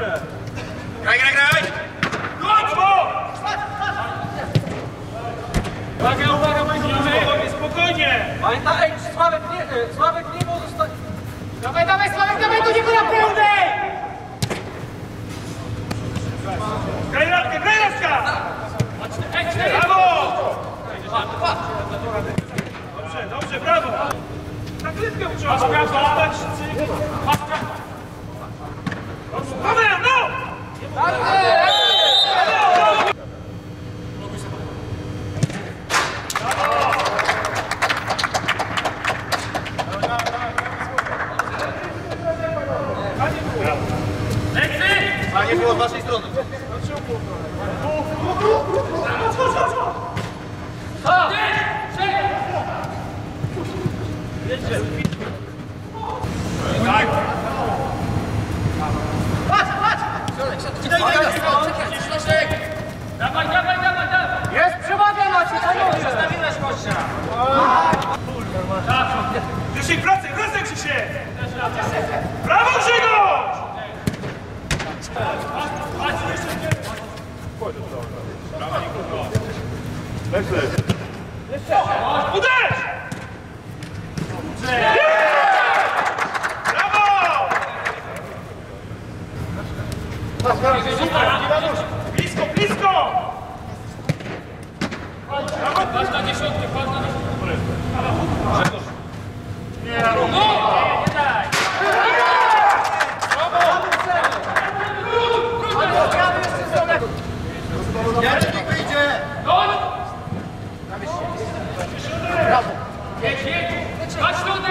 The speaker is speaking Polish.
Graj, graj, graj! Uwaga, uwaga, spokojnie, spokojnie! Pamiętaj, Sławek nie może zostać. Dawaj, dawaj, Sławek, dawaj do niego na pełnej! Graj Laska! Brawo! Dobrze, dobrze, brawo! Na klitkę trzeba sprawdzać. Paweł, no! A nie było z waszej strony. Tak! Dawaj, dawaj, dawaj, dawaj! Jest przewaga macie, panowie! Przestawiłeś gościa! Krzysiek, wracaj Krzysiek! Brawo Grzegorz! Uderz! Brawo! Blisko, blisko! Patrz na dziesiątkę, patrz na dziesiątkę. Nie daj! Jarek wyjdzie! Jedź, jedź! Patrz tutaj!